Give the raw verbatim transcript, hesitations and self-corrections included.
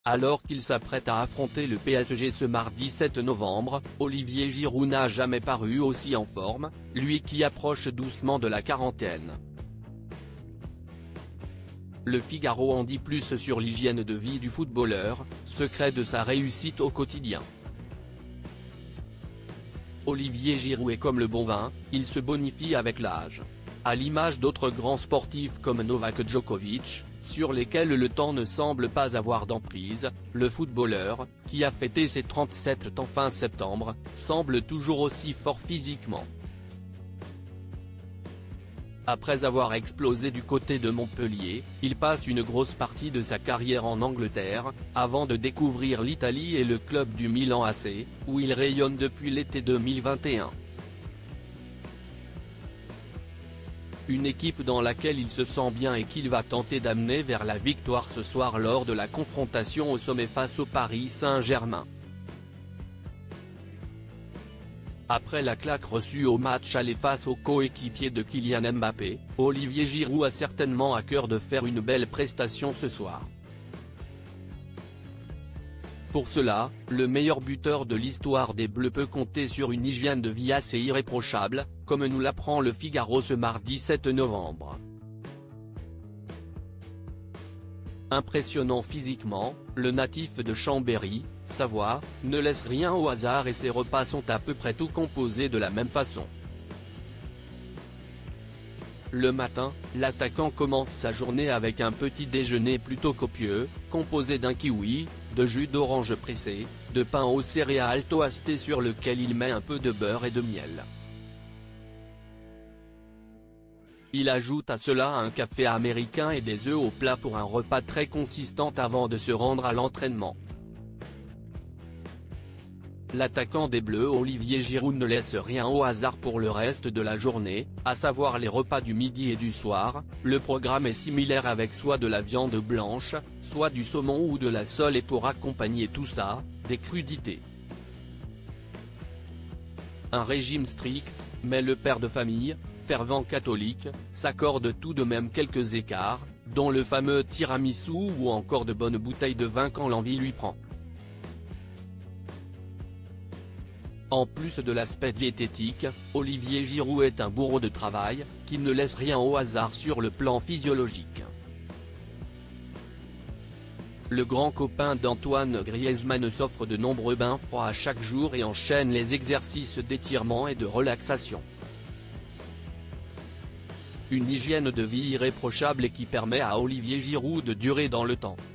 Alors qu'il s'apprête à affronter le P S G ce mardi sept novembre, Olivier Giroud n'a jamais paru aussi en forme, lui qui approche doucement de la quarantaine. Le Figaro en dit plus sur l'hygiène de vie du footballeur, secret de sa réussite au quotidien. Olivier Giroud est comme le bon vin, il se bonifie avec l'âge. À l'image d'autres grands sportifs comme Novak Djokovic, sur lesquels le temps ne semble pas avoir d'emprise, le footballeur, qui a fêté ses trente-sept ans fin septembre, semble toujours aussi fort physiquement. Après avoir explosé du côté de Montpellier, il passe une grosse partie de sa carrière en Angleterre, avant de découvrir l'Italie et le club du Milan A C, où il rayonne depuis l'été deux mille vingt et un. Une équipe dans laquelle il se sent bien et qu'il va tenter d'amener vers la victoire ce soir lors de la confrontation au sommet face au Paris Saint-Germain. Après la claque reçue au match aller face au coéquipier de Kylian Mbappé, Olivier Giroud a certainement à cœur de faire une belle prestation ce soir. Pour cela, le meilleur buteur de l'histoire des Bleus peut compter sur une hygiène de vie assez irréprochable, comme nous l'apprend le Figaro ce mardi sept novembre. Impressionnant physiquement, le natif de Chambéry, Savoie, ne laisse rien au hasard et ses repas sont à peu près tous composés de la même façon. Le matin, l'attaquant commence sa journée avec un petit déjeuner plutôt copieux, composé d'un kiwi, de jus d'orange pressé, de pain aux céréales toasté sur lequel il met un peu de beurre et de miel. Il ajoute à cela un café américain et des œufs au plat pour un repas très consistant avant de se rendre à l'entraînement. L'attaquant des Bleus Olivier Giroud ne laisse rien au hasard pour le reste de la journée, à savoir les repas du midi et du soir. Le programme est similaire avec soit de la viande blanche, soit du saumon ou de la sole et pour accompagner tout ça, des crudités. Un régime strict, mais le père de famille, fervent catholique, s'accorde tout de même quelques écarts, dont le fameux tiramisu ou encore de bonnes bouteilles de vin quand l'envie lui prend. En plus de l'aspect diététique, Olivier Giroud est un bourreau de travail, qui ne laisse rien au hasard sur le plan physiologique. Le grand copain d'Antoine Griezmann s'offre de nombreux bains froids à chaque jour et enchaîne les exercices d'étirement et de relaxation. Une hygiène de vie irréprochable et qui permet à Olivier Giroud de durer dans le temps.